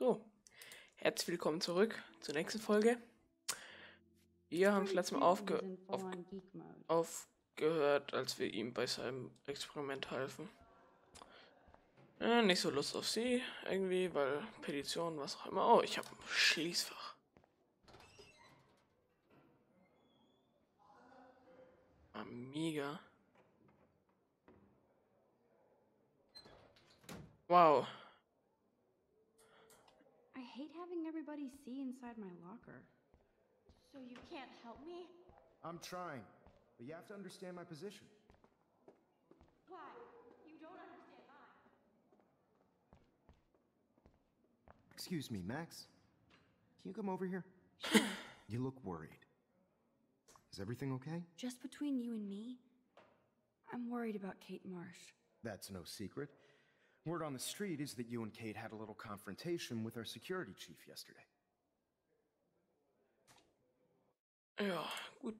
So, herzlich willkommen zurück zur nächsten Folge. Wir haben das letzte Mal aufgehört, als wir ihm bei seinem Experiment halfen. Nicht so Lust auf sie, irgendwie, weil Petition, was auch immer. Oh, ich habe ein Schließfach. Amiga. Wow. I hate having everybody see inside my locker. So you can't help me? I'm trying, but you have to understand my position. Why? You don't understand mine. Excuse me, Max. Can you come over here? Sure. You look worried. Is everything okay? Just between you and me, I'm worried about Kate Marsh. That's no secret. Word on the street is that you and Kate had a little confrontation with our security chief yesterday. Ja, gut.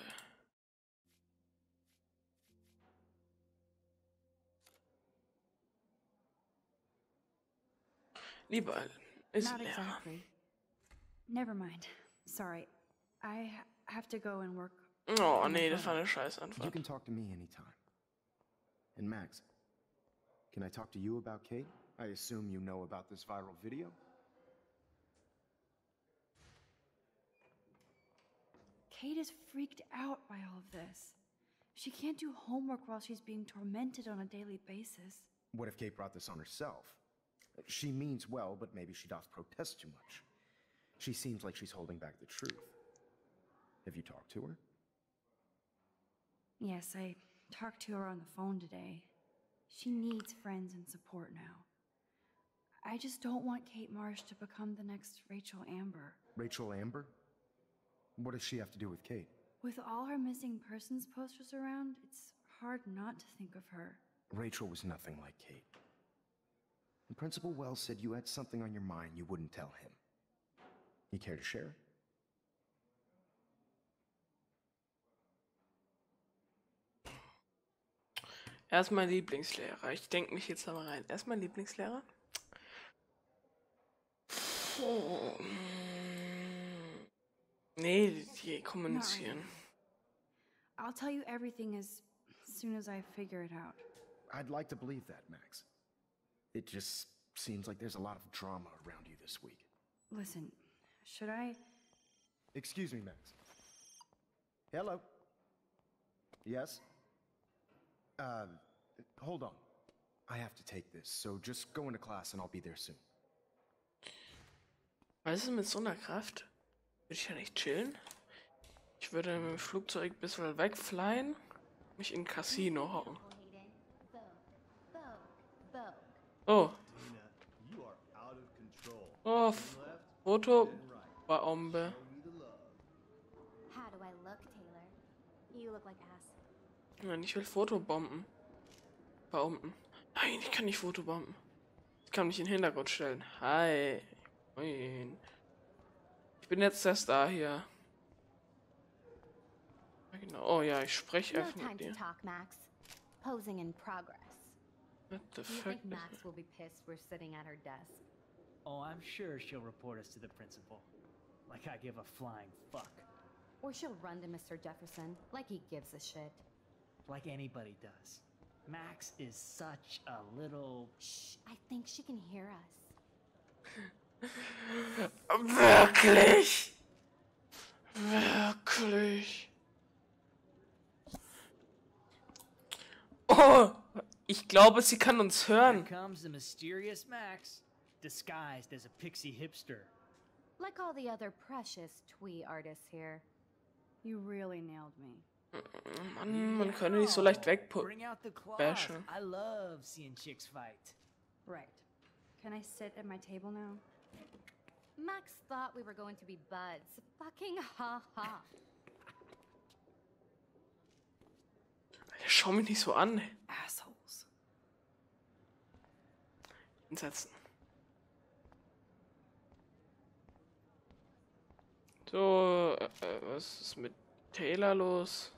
Lieber ist Not leer. exactly. Never mind. Sorry. I have to go and work. Oh, nee, das war eine scheiß You Antwort. can talk to me anytime. And Max, can I talk to you about Kate? I assume you know about this viral video? Kate is freaked out by all of this. She can't do homework while she's being tormented on a daily basis. What if Kate brought this on herself? She means well, but maybe she doth protest too much. She seems like she's holding back the truth. Have you talked to her? Yes, I talked to her on the phone today. She needs friends and support now. I just don't want Kate Marsh to become the next Rachel Amber. Rachel Amber? What does she have to do with Kate? With all her missing persons posters around, it's hard not to think of her. Rachel was nothing like Kate. And Principal Wells said you had something on your mind you wouldn't tell him. You care to share? Er ist mein Lieblingslehrer. Ich denke mich jetzt da mal rein. Er ist mein Lieblingslehrer. Oh. Nee, die kommunizieren. I'll tell you everything as soon as I figure it out. I'd like to believe that, Max. It just seems like there's a lot of drama around you this week. Listen, should I? Excuse me, Max. Hello? Yes? Hold on. I have to take this, so just go into class and I'll be there soon. Weißt du, mit so einer Kraft würde ich ja nicht chillen. Ich würde mit dem Flugzeug ein bisschen wegflyen, mich in ein Casino hocken. Oh. Oh, Fotobombe. How do I look, Taylor? You look like ass. Nein, ich will Fotobomben. Bomben. Nein, ich kann nicht Fotobomben. Ich kann mich in den Hintergrund stellen. Hi. Moin. Ich bin jetzt der Star hier. Genau. Oh ja, ich spreche No einfach time mit to dir. talk, Max. Posing in progress. What the You fuck? think Max will be pissed we're sitting at her desk? Oh, I'm sure she'll report us to the principal. Like I give a flying fuck. Or she'll run to Mr. Jefferson like he gives a shit. Like anybody does. Max is such a little... Shh, I think she can hear us. Wirklich? Wirklich? Oh, ich glaube, sie kann uns Here hören. comes the mysterious Max, disguised as a pixie hipster. Like all the other precious twee artists here. You really nailed me. Mann, man könnte nicht so leicht Bring out the claws. bashen. I love seeing chicks fight. Right. Can I sit at my table now? Max thought we were going to be buds. Fucking ha ha. Schau mich nicht so an. Assholes. Hinsetzen. So, was ist mit Taylor los?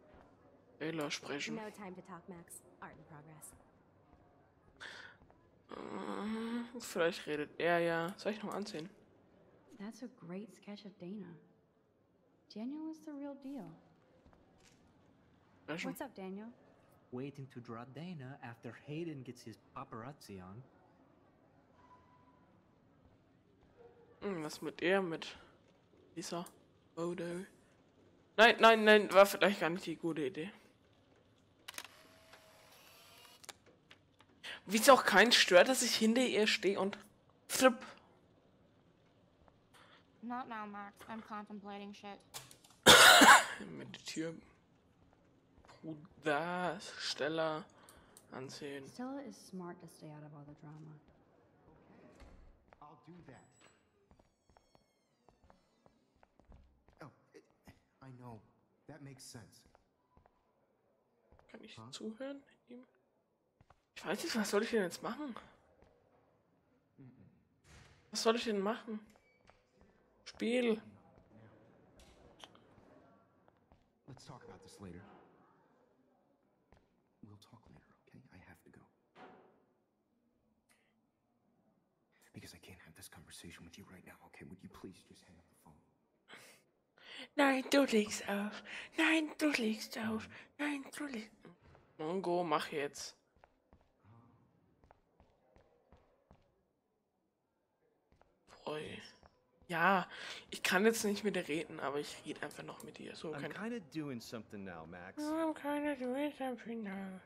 Taylor sprechen. No time to talk, Max. Art in progress. Vielleicht redet er ja. Soll ich noch anziehen? That's a great sketch of Dana. Daniel is the real deal. Ja, schon. What's up, Daniel? Waiting to draw Dana after Hayden gets his paparazzi on. Was mit er? Mit dieser Foto? Nein, nein, nein, war vielleicht gar nicht die gute Idee. Wie es auch keinen stört, dass ich hinter ihr stehe und flipp. Not now, Max. I'm contemplating shit. Meditieren. Bruder, Stella ansehen. Stella is smart to stay out of all the drama. I'll do that. Oh, I know. That makes sense. Kann ich zuhören? Ihm? Ich weiß nicht, was soll ich denn jetzt machen? Was soll ich denn machen? Spiel. Let's talk about this later. We'll talk later, okay? I have to go. Because I can't have this conversation with you right now, okay? Would you please just hang up the phone? Nein, du legst auf. Nein, du legst auf. Nein, du legst. Mongo, mach jetzt. Oi. Ja, ich kann jetzt nicht mit dir reden, aber ich rede einfach noch mit dir. So I'm kann kind of doing something now, Max. I'm kinda doing something now.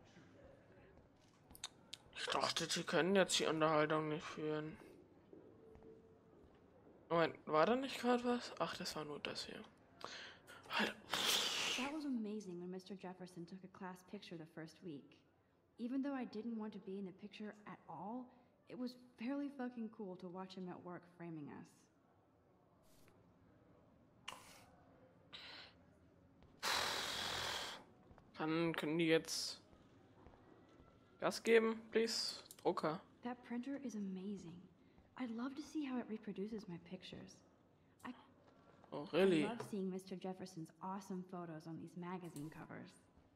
Ich dachte, sie können jetzt die Unterhaltung nicht führen. Moment, war da nicht gerade was? Ach, das war nur das hier. Alter. That was amazing when Mr. Jefferson took a class picture the first week. Even though I didn't want to be in the picture at all, it was fairly fucking cool to watch him at work framing us. Können die jetzt Gas geben, please? Drucker. That printer is amazing. I'd love to see how it reproduces my pictures. Oh, I really? love seeing Mr. Jefferson's awesome photos on these magazine covers.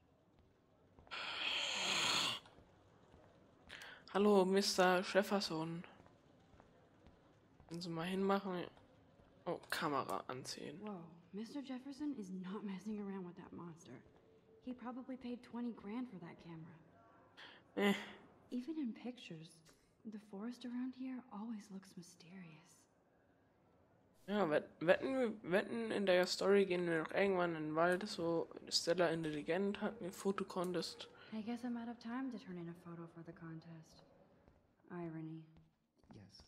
Hallo, Mr. Jefferson. Können Sie mal hinmachen? Oh, Kamera anziehen. Whoa, Mr. Jefferson is not messing around with that monster. He probably paid 20 grand for that camera. Eh. Even in pictures, the forest around here always looks mysterious. Ja, wetten in der Story gehen wir noch irgendwann in den Wald, so Stella intelligent hat einen Fotocontest. I guess I'm out of time to turn in a photo for the contest. Irony. Yes.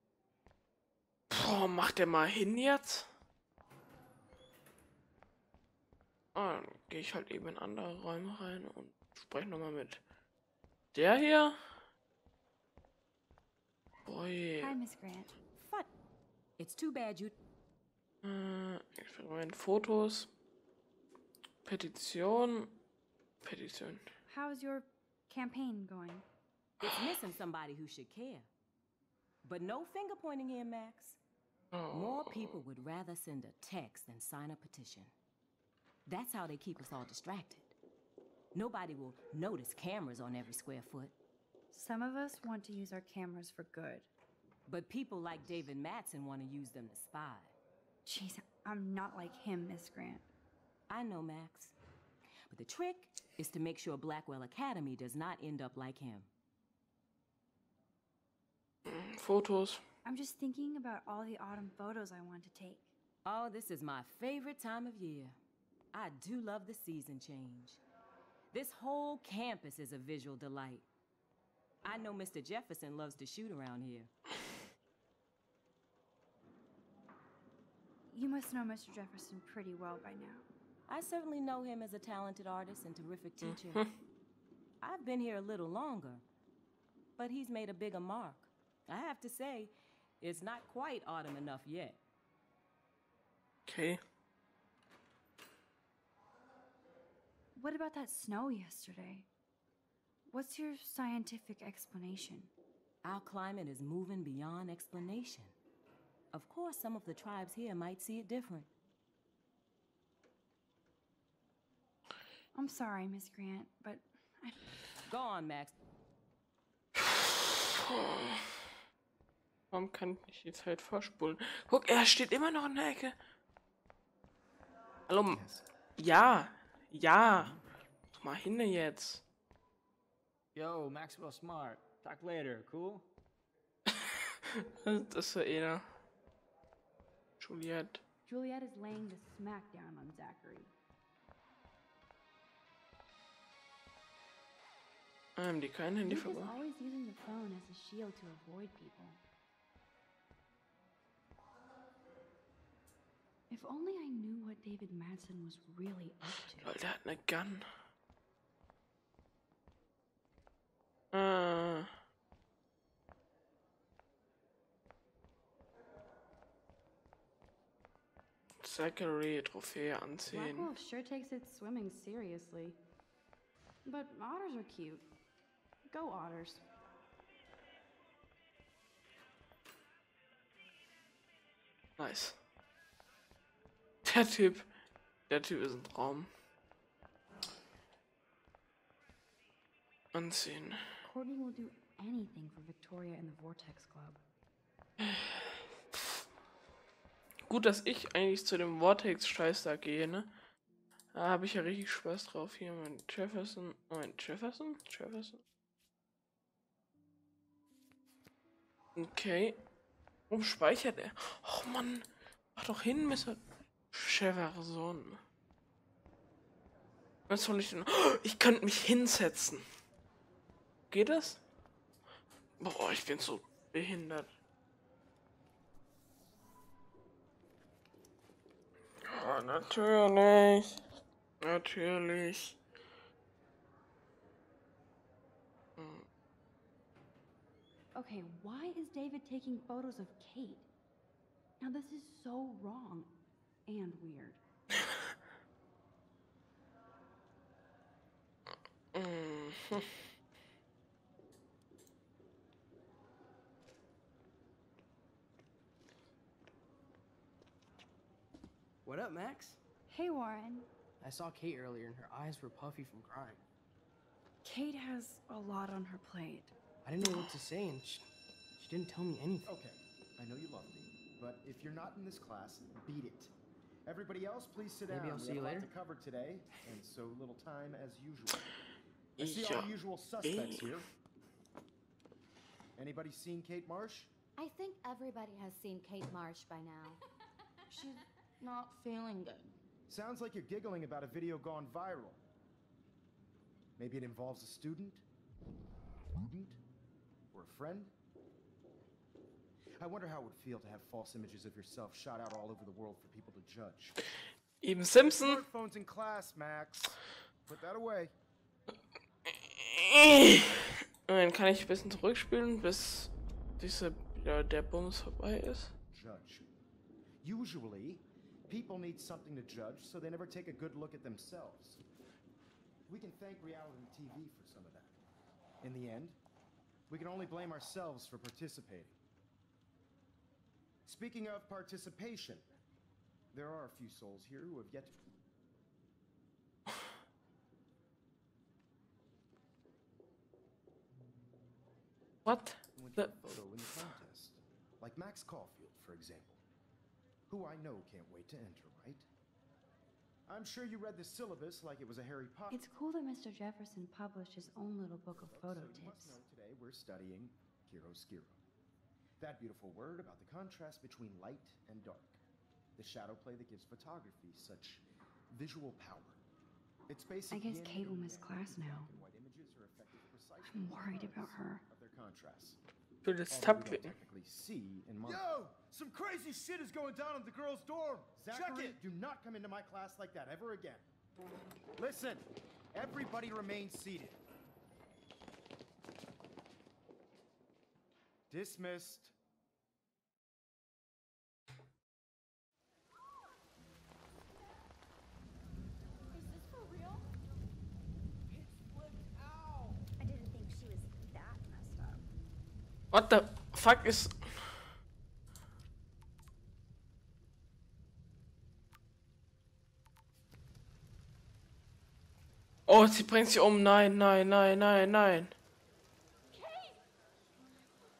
Boah, macht der mal hin jetzt? Ah, dann gehe ich halt eben in andere Räume rein und spreche nochmal mit der hier. Boy. Hi, Miss Grant. Fun. It's too bad you. Experiment, Fotos. Petition. How's your campaign going? It's missing somebody who should care. But no finger pointing here, Max. More people would rather send a text than sign a petition. That's how they keep us all distracted. Nobody will notice cameras on every square foot. Some of us want to use our cameras for good. But people like David Mattson want to use them to spy. Jeez, I'm not like him, Miss Grant. I know, Max. But the trick is to make sure Blackwell Academy does not end up like him. Fotos. I'm just thinking about all the autumn photos I want to take. Oh, this is my favorite time of year. I do love the season change. This whole campus is a visual delight. I know Mr. Jefferson loves to shoot around here. You must know Mr. Jefferson pretty well by now. I certainly know him as a talented artist and terrific teacher. I've been here a little longer, but he's made a bigger mark. I have to say, it's not quite autumn enough yet. Okay. What about that snow yesterday? What's your scientific explanation? Our climate is moving beyond explanation. Of course, some of the tribes here might see it different. I'm sorry, Miss Grant, but Go on, Max. Warum kann ich nicht die Zeit vorspulen? Guck, er steht immer noch in der Ecke. Hallo. Yes. Ja. Ja. Mal hin jetzt. Yo, Maxwell Smart. Talk later, cool? Das ist ja einer. Juliette. Juliet is laying the smackdown on Zachary. Die kein Handy Luke is verbaut. always using the phone as a shield to avoid people. If only I knew what David Madsen was really up to. Lol, der hat eine Gun. Zachary, Trophäe anziehen. Blackwolf sure takes its swimming seriously. But otters are cute. Go otters. Nice. Der Typ ist ein Traum. Anziehen. Courtney will do anything for Victoria in the Vortex Club. Gut, dass ich eigentlich zu dem Vortex-Scheiß da gehe, ne? Da habe ich ja richtig Spaß drauf. Hier mein Jefferson. Jefferson? Okay. Warum speichert er? Och Mann. Mach doch hin, Mr. Jefferson. Was soll ich denn? Oh, ich könnte mich hinsetzen. Geht das? Boah, ich bin so behindert. Ja, natürlich. Natürlich. Okay, why is David taking photos of Kate? Now this is so wrong and weird. What up, Max? Hey, Warren. I saw Kate earlier and her eyes were puffy from crying. Kate has a lot on her plate. I didn't know what to say and she didn't tell me anything. Okay, I know you love me, but if you're not in this class, beat it. Everybody else, please sit down. Maybe I'll see We you have a lot later. to cover today, and so little time as usual. I see Ja. all the usual suspects here. Anybody seen Kate Marsh? I think everybody has seen Kate Marsh by now. She's not feeling good. Sounds like you're giggling about a video gone viral. Maybe it involves a student? Or a friend? I wonder how it would feel to have false images of yourself shot out all over the world for people to judge. Eben Simpson. Smartphones in class, Max. Put that away. Und dann kann ich ein bisschen zurückspielen, bis der Bums vorbei ist. Judge. Usually, people need something to judge, so they never take a good look at themselves. We can thank reality TV for some of that. In the end, we can only blame ourselves for participating. Speaking of participation, there are a few souls here who have yet to... What? went to a photo in the contest. Like Max Caulfield, for example. Who I know can't wait to enter, right? I'm sure you read the syllabus like it was a Harry Potter. It's cool that Mr. Jefferson published his own little book of photo So you must tips. know today we're studying chiaroscuro. That beautiful word about the contrast between light and dark. The shadow play that gives photography such visual power. It's basic. I guess yin Kate will and miss yang. class now. Black and white images are effective precisely I'm worried because about her. of their contrasts. Ich will jetzt Although we Tab don't klicken. technically see in my Yo! Some crazy shit is going down in the girls' dorm! Check Zachary, it! do not come into my class like that ever again. Listen, everybody remain seated. Dismissed. Is this for real? I didn't think she was that messed up. What the fuck ist... Oh, sie bringt sie um. Nein, nein, nein, nein, nein.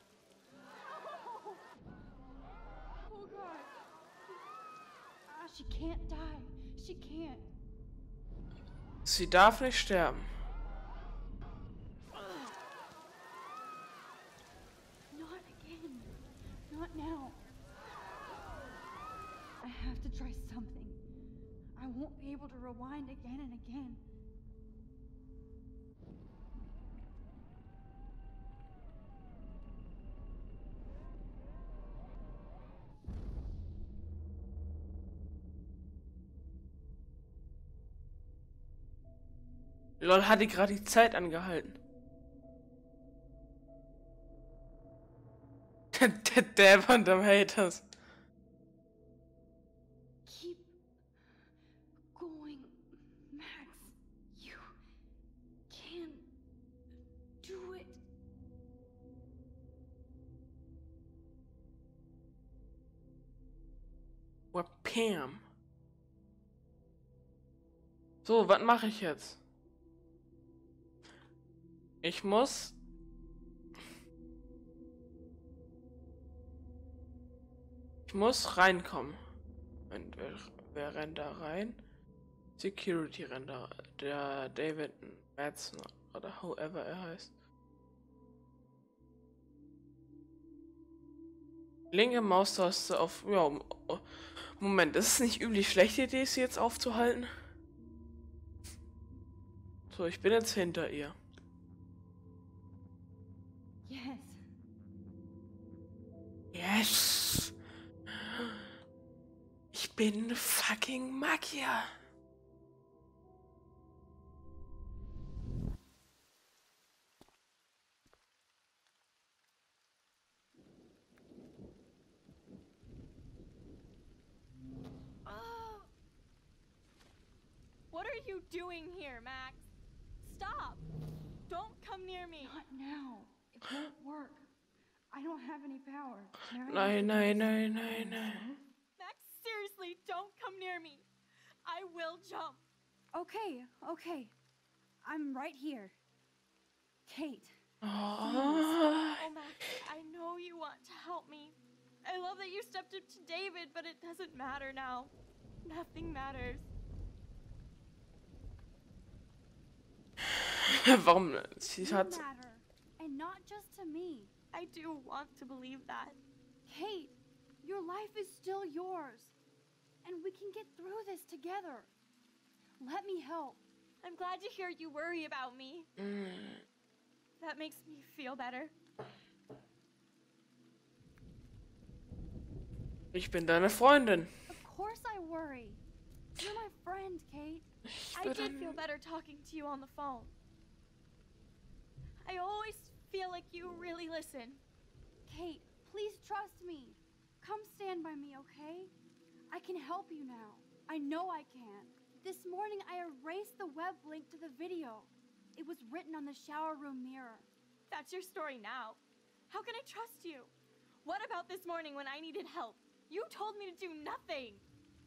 She can't die. She can't. Sie darf nicht sterben. Not again. Not now. I have to try something. I won't be able to rewind again and again. Lol, hat die gerade die Zeit angehalten. Der Dämon am Haters. Keep going, Max. You can do it. What Pam? So, was mache ich jetzt? Ich muss reinkommen. Und wer rennt da rein? Security rennt da. Der David Madsen oder however er heißt. Linke Maustaste auf. Ja, Moment, ist es nicht üblich schlechte Idee, sie jetzt aufzuhalten? So, ich bin jetzt hinter ihr. Yes. Yes! Ich bin fucking Magier! What are you doing here, Max? Stop! Don't come near me! Not now. It won't work. I don't have any power. Nein, nein, nein, nein, nein. Max, seriously, don't come near me. I will jump. Okay, okay. I'm right here. Kate. Oh. Oh, Max, I know you want to help me. I love that you stepped up to David, but it doesn't matter now. Nothing matters. Warum? Sie You hat... matter. And not just to me. I do want to believe that. Kate, your life is still yours. And we can get through this together. Let me help. I'm glad to hear you worry about me. That makes me feel better. Ich bin deine Freundin. Of course I worry. You're my friend, Kate. I did feel better talking to you on the phone. I always feel like you really listen. Kate, please trust me. Come stand by me, okay? I can help you now. I know I can. This morning I erased the web link to the video. It was written on the shower room mirror. That's your story now. How can I trust you? What about this morning when I needed help? You told me to do nothing.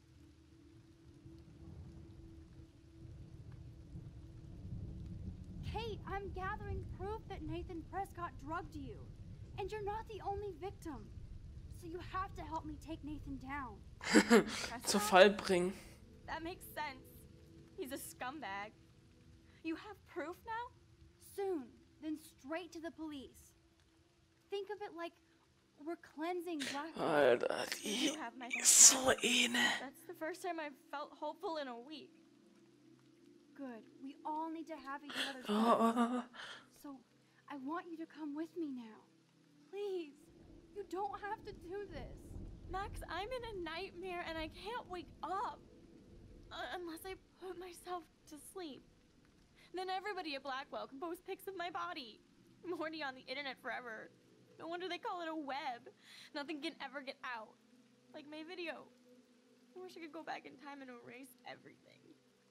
Kate, I'm gathering proof that Nathan Prescott drugged you. And you're not the only victim. So you have to help me take Nathan down. Zu Fall bringen. That makes sense. He's a scumbag. You have proof now? Soon, then straight to the police. Think of it like we're cleansing Blackwood. Alter, die You have my ist so eine. That's the first time I've felt hopeful in a week. Good. We all need to have each other's Oh. back. So, I want you to come with me now. Please. You don't have to do this. Max, I'm in a nightmare and I can't wake up. Unless I put myself to sleep. Then everybody at Blackwell can post pics of my body. I'm already on the internet forever. No wonder they call it a web. Nothing can ever get out. Like my video. I wish I could go back in time and erase everything.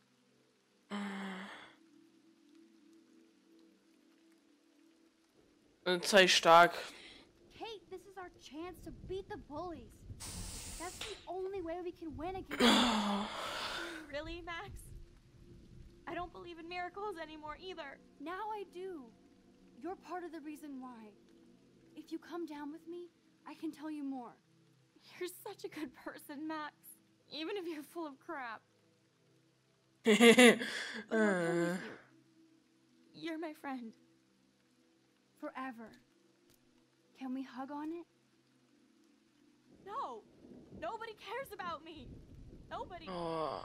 Sei stark. Kate, this is our chance to beat the bullies. That's the only way we can win against them. Really, Max? I don't believe in miracles anymore either. Now I do. You're part of the reason why. If you come down with me, I can tell you more. You're such a good person, Max. even if you're full of crap. But I'll come Äh. with you. You're my friend. Forever. Can we hug on it? No! Nobody cares about me! Nobody! Oh.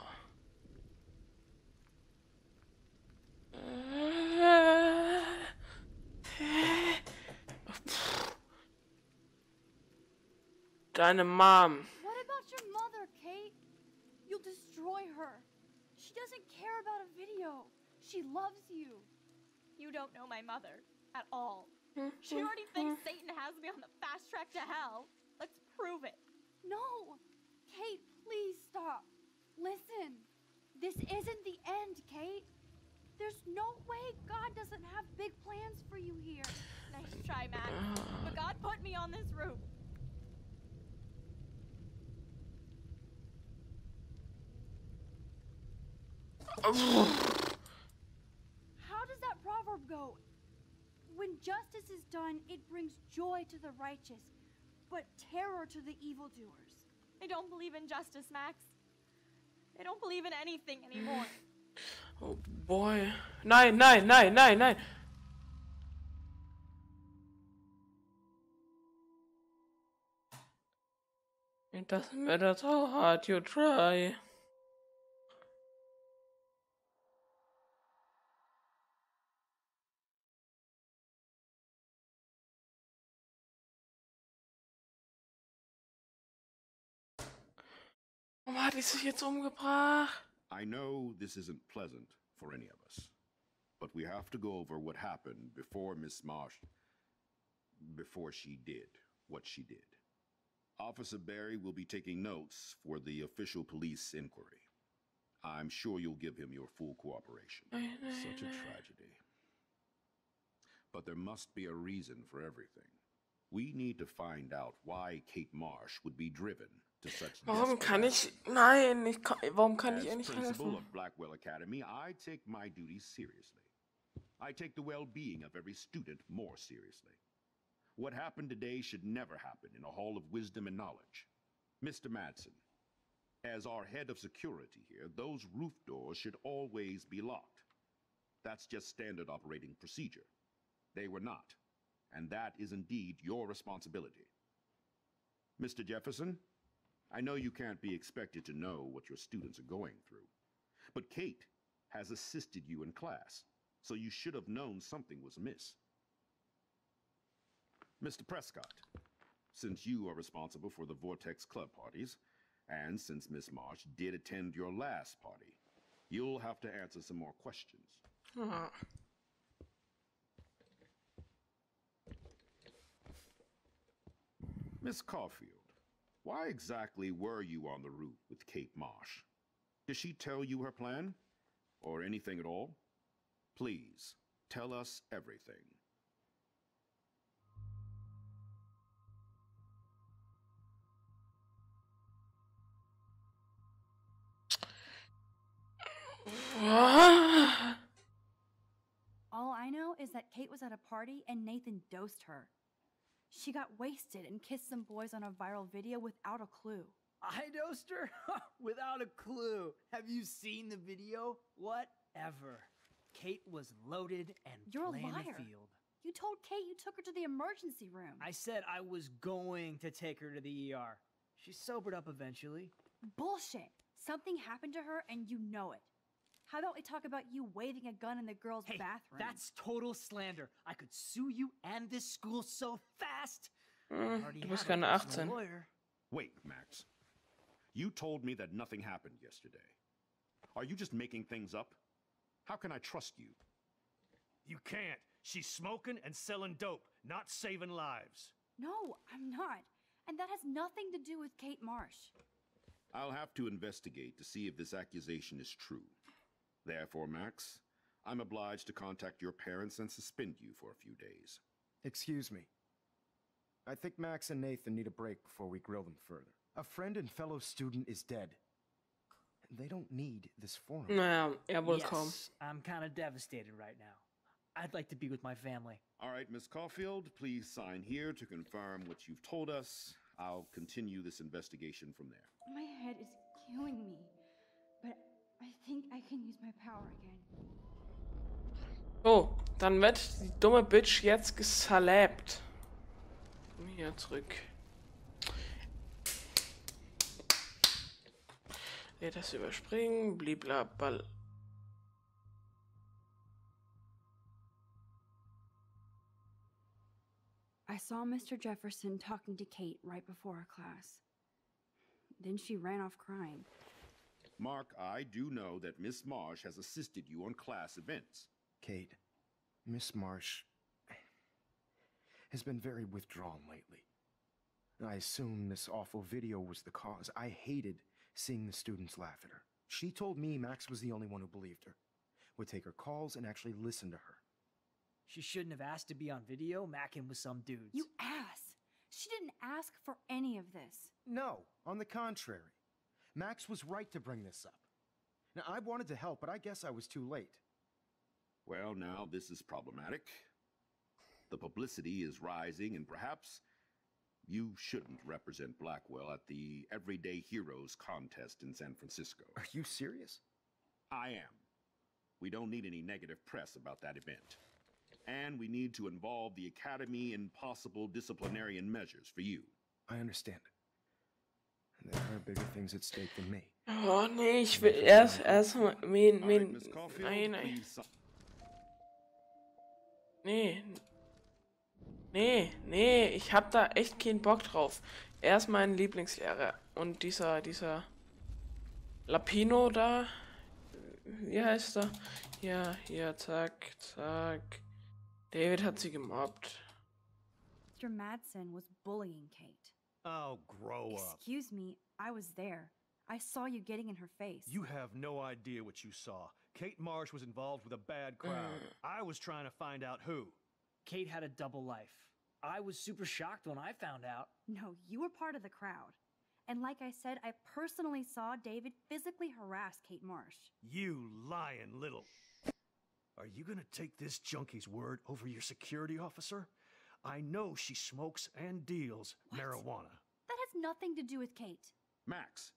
Deine Mom. What about your mother, Kate? You'll destroy her. She doesn't care about a video. She loves you. You don't know my mother at all. She already thinks Satan has me on the fast track to hell. Let's prove it. No! Kate, please stop. Listen. This isn't the end, Kate. There's no way God doesn't have big plans for you here. Nice try, Max. But God put me on this roof. How does that proverb go? When justice is done, it brings joy to the righteous, but terror to the evildoers. I don't believe in justice, Max. I don't believe in anything anymore. Oh boy. Nein, nein, nein, nein, nein. It doesn't matter how hard you try. Warum hat die sich jetzt umgebracht? I know this isn't pleasant for any of us, but we have to go over what happened before Miss Marsh, before she did what she did. Officer Barry will be taking notes for the official police inquiry. I'm sure you'll give him your full cooperation. Such a tragedy. But there must be a reason for everything. We need to find out why Kate Marsh would be driven to such Warum kann desperate ich... Nein, warum kann ich ihr As nicht principal helfen? of Blackwell Academy, I take my duties seriously. I take the well-being of every student more seriously. What happened today should never happen in a hall of wisdom and knowledge. Mr. Madsen, as our head of security here, those roof doors should always be locked. That's just standard operating procedure. They were not, and that is indeed your responsibility. Mr. Jefferson, I know you can't be expected to know what your students are going through, but Kate has assisted you in class, so you should have known something was amiss. Mr. Prescott, since you are responsible for the Vortex Club parties, and since Miss Marsh did attend your last party, you'll have to answer some more questions. Miss Caulfield, why exactly were you on the roof with Kate Marsh? Did she tell you her plan? Or anything at all? Please, tell us everything. All I know is that Kate was at a party and Nathan dosed her. She got wasted and kissed some boys on a viral video without a clue. I dosed her? Without a clue. Have you seen the video? Whatever. Kate was loaded and You're a playing liar. the field. You told Kate you took her to the emergency room. I said I was going to take her to the ER. She sobered up eventually. Bullshit. Something happened to her and you know it. How about we talk about you waving a gun in the girls' Hey, bathroom? that's total slander. I could sue you and this school so fast. I already Du bist have a keine personal 18. lawyer. Wait, Max. You told me that nothing happened yesterday. Are you just making things up? How can I trust you? You can't. She's smoking and selling dope, not saving lives. No, I'm not. And that has nothing to do with Kate Marsh. I'll have to investigate to see if this accusation is true. Therefore, Max, I'm obliged to contact your parents and suspend you for a few days. Excuse me. I think Max and Nathan need a break before we grill them further. A friend and fellow student is dead. They don't need this forum. Naja, wohl kaum. Yes, I'm kind of devastated right now. I'd like to be with my family. All right, Miss Caulfield, please sign here to confirm what you've told us. I'll continue this investigation from there. My head is killing me. But I think I can use my power again. Oh, dann wird die dumme Bitch jetzt gesalbt. Komm hier zurück. Ja, das überspringen, bliblaball. I saw Mr. Jefferson talking to Kate right before our class. Then she ran off crying. Mark, I do know that Miss Marsh has assisted you on class events. Kate, Miss Marsh has been very withdrawn lately. I assume this awful video was the cause. I hated seeing the students laugh at her. She told me Max was the only one who believed her, would take her calls and actually listen to her. She shouldn't have asked to be on video macking with some dudes. You ass! She didn't ask for any of this. No, on the contrary. Max was right to bring this up. Now, I wanted to help, but I guess I was too late. Well, now this is problematic. The publicity is rising, and perhaps you shouldn't represent Blackwell at the Everyday Heroes contest in San Francisco. Are you serious? I am. We don't need any negative press about that event. And we need to involve the Academy in possible disciplinarian measures for you. I understand. And there are bigger things at stake than me. Oh nee, ich will erstmal Nee, ich hab da echt keinen Bock drauf. Er ist mein Lieblingslehrer. Und dieser Lapino da, wie heißt er? Hier, zack. David hat sie gemobbt. Mr. Madsen was bullying Kate. Oh, grow up. Excuse me, I was there. I saw you getting in her face. You have no idea what you saw. Kate Marsh was involved with a bad crowd. I was trying to find out who. Kate had a double life. I was super shocked when I found out. No, you were part of the crowd. And like I said, I personally saw David physically harass Kate Marsh. You lying little... Are you gonna take this junkie's word over your security officer? I know she smokes and deals marijuana. That has nothing to do with Kate. Max,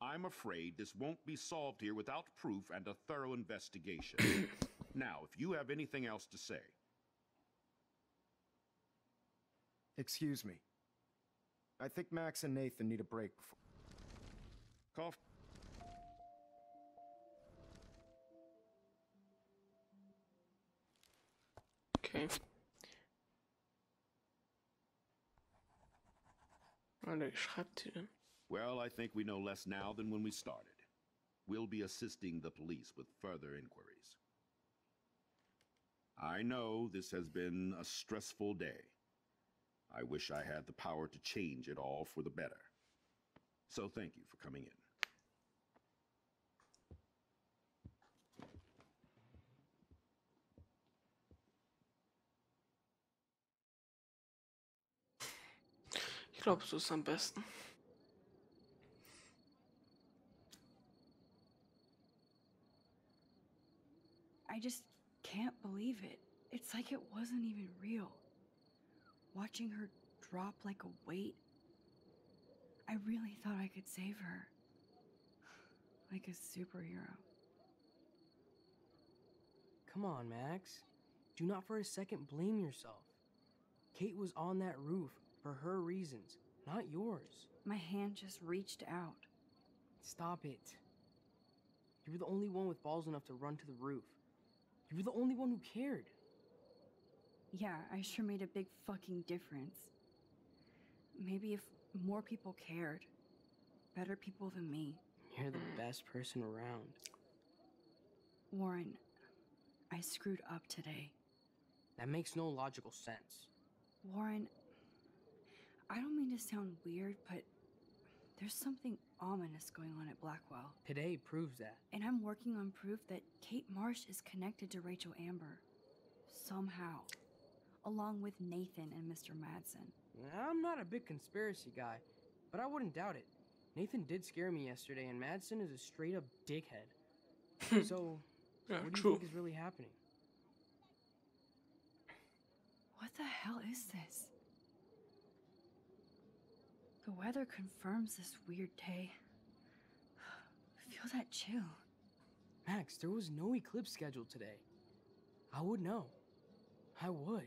I'm afraid this won't be solved here without proof and a thorough investigation. Now, if you have anything else to say. Excuse me. I think Max and Nathan need a break before... Cough. Okay. Warte, schreibt sie denn? Well, I think we know less now than when we started. We'll be assisting the police with further inquiries. I know this has been a stressful day. I wish I had the power to change it all for the better. So thank you for coming in. Ich glaube, so ist am besten. I just can't believe it. It's like it wasn't even real. Watching her drop like a weight, I really thought I could save her. Like a superhero. Come on, Max. Do not for a second blame yourself. Kate was on that roof for her reasons, not yours. My hand just reached out. Stop it. You were the only one with balls enough to run to the roof. You were the only one who cared. Yeah, I sure made a big fucking difference. Maybe if more people cared, better people than me. You're the best person around. Warren, I screwed up today. That makes no logical sense. Warren, I don't mean to sound weird, but there's something ominous going on at Blackwell. Today proves that. And I'm working on proof that Kate Marsh is connected to Rachel Amber. Somehow. Along with Nathan and Mr. Madsen. I'm not a big conspiracy guy, but I wouldn't doubt it. Nathan did scare me yesterday, and Madsen is a straight-up dickhead. So, Yeah, what do true. you think is really happening? What the hell is this? The weather confirms this weird day. Feel that chill. Max, there was no eclipse scheduled today. I would know. I would.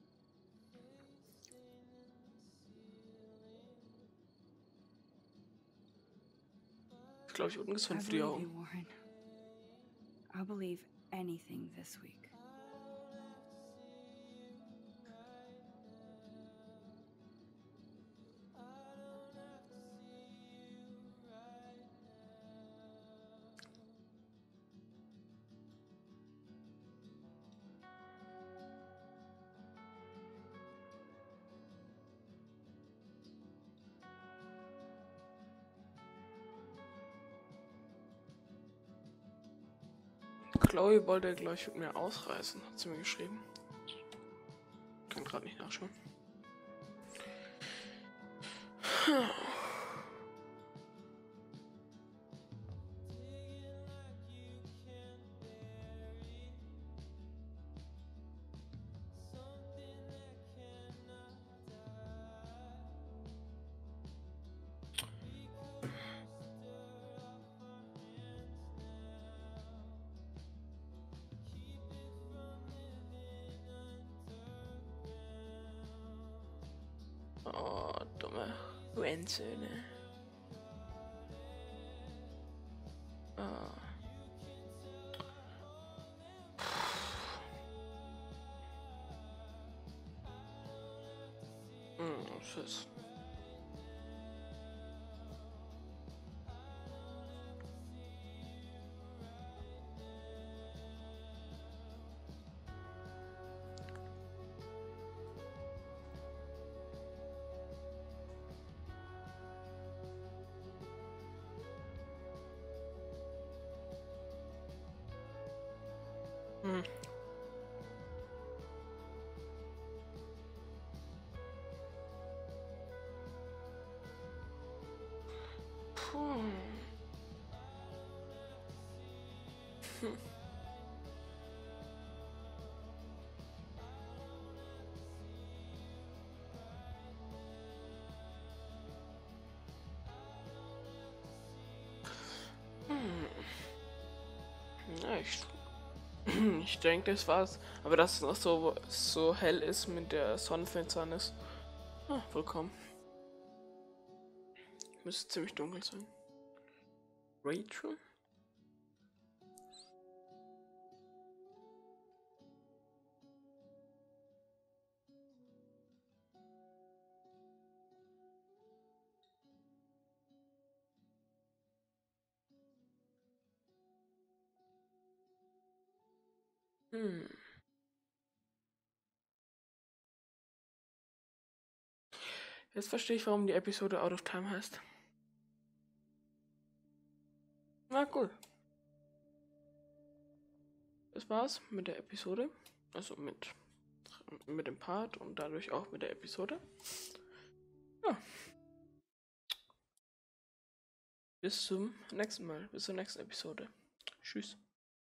Ich glaube, ich unten I gesund für die believe Augen. you, Warren. I'll believe anything this week. Chloe wollte gleich mit mir ausreißen, hat sie mir geschrieben. Kann gerade nicht nachschauen. Oh, dumme Hurensöhne. Ah. Tschüss. Puh. ich denke, das war's. Aber dass es noch so hell ist mit der Sonnenfinsternis. Ah, vollkommen. Müsste ziemlich dunkel sein. Rachel? Jetzt verstehe ich, warum die Episode Out of Time heißt. Na cool. Das war's mit der Episode. Also mit dem Part und dadurch auch mit der Episode. Ja. Bis zum nächsten Mal. Bis zur nächsten Episode. Tschüss.